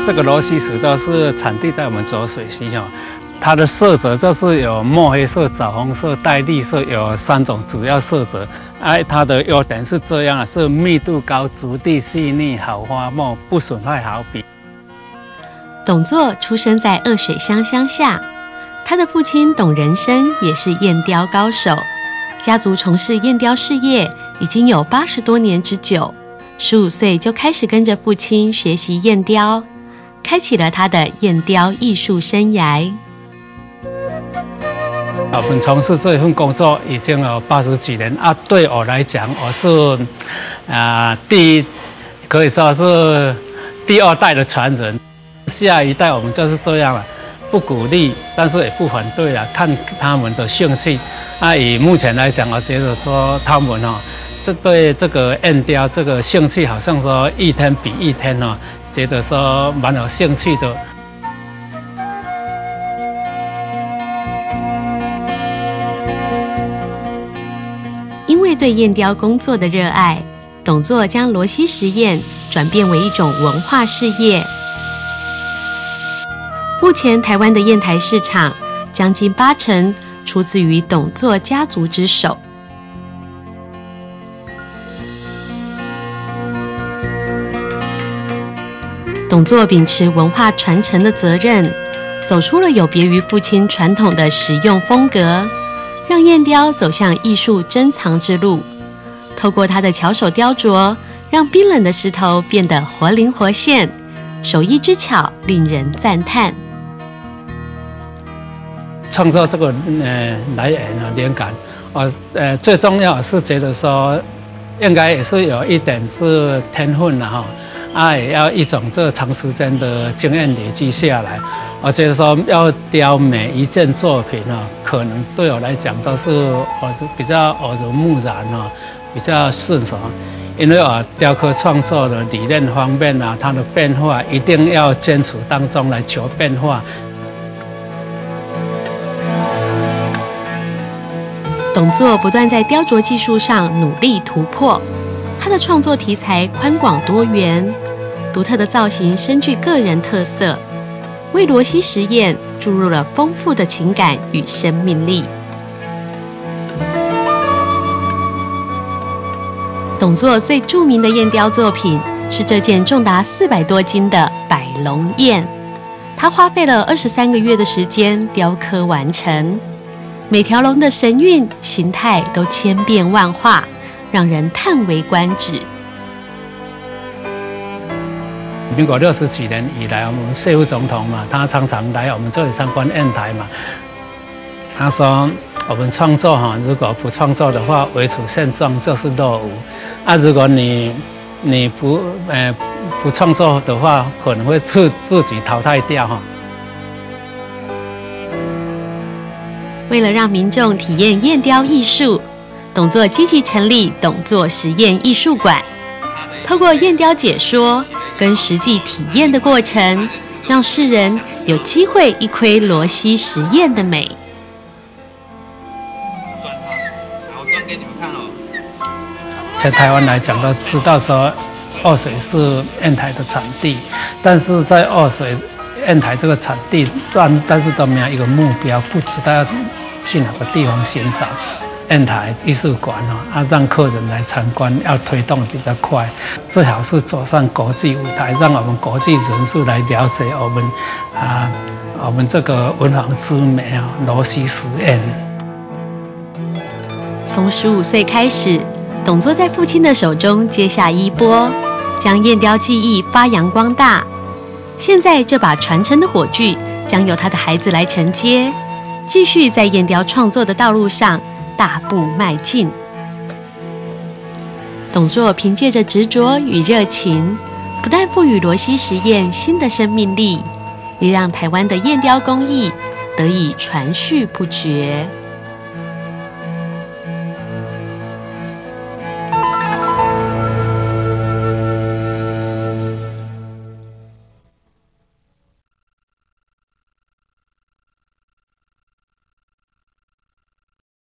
这个螺丝石头是产地在我们浊水溪哈，它的色泽就是有墨黑色、枣红色、带绿色，有3种主要色泽。它的优点是这样，是密度高、质地细腻、好发墨，不损坏毫笔。 董作出生在二水乡乡下，他的父亲董仁生也是燕雕高手，家族从事燕雕事业已经有80多年之久。15岁就开始跟着父亲学习燕雕，开启了他的燕雕艺术生涯。 我们从事这份工作已经有80几年啊。对我来讲，我是可以说是第2代的传人。下一代我们就是这样了，不鼓励，但是也不反对了，看他们的兴趣。以目前来讲，我觉得说他们对这个燕雕这个兴趣，好像说一天比一天觉得说蛮有兴趣的。 因为对燕雕工作的热爱，董作将螺溪石燕转变为一种文化事业。目前台湾的砚台市场将近80%出自于董作家族之手。董作秉持文化传承的责任，走出了有别于父亲传统的实用风格，让燕雕走向艺术珍藏之路。透过他的巧手雕琢，让冰冷的石头变得活灵活现，手艺之巧令人赞叹。 创作这个来源灵感，最重要是觉得说，应该也是有一点是天分了也要一种这长时间的经验累积下来。我觉得说要雕每一件作品可能对我来讲都是比较耳濡目染比较顺手。因为雕刻创作的理念方面它的变化一定要坚持当中来求变化。 董作不断在雕琢技术上努力突破，他的创作题材宽广多元，独特的造型深具个人特色，为螺溪石燕注入了丰富的情感与生命力。董作最著名的燕雕作品是这件重达400多斤的百龙燕，他花费了23个月的时间雕刻完成。每条龙的神韵、形态都千变万化，让人叹为观止。 民国60几年以来，我们谢副总统他常常来我们这里参观砚台他说我们创作如果不创作的话，维持现状就是落伍。如果你不创作的话，可能会自己淘汰掉为了让民众体验燕雕艺术，董作积极成立董作实验艺术馆，透过燕雕解说跟实际体验的过程，让世人有机会一窥螺溪石燕的美。 在台湾来讲，都知道说二水是砚台的产地，但是在二水砚台这个产地，但是都没有一个目标，不知道要去哪个地方寻找砚台艺术馆让客人来参观，要推动比较快，最好是走上国际舞台，让我们国际人士来了解我们这个文房之美螺溪石燕。 从15岁开始，董作在父亲的手中接下衣钵，将燕雕技艺发扬光大。现在这把传承的火炬将由他的孩子来承接，继续在燕雕创作的道路上大步迈进。董作凭借着执着与热情，不但赋予螺溪石燕新的生命力，也让台湾的燕雕工艺得以传续不绝。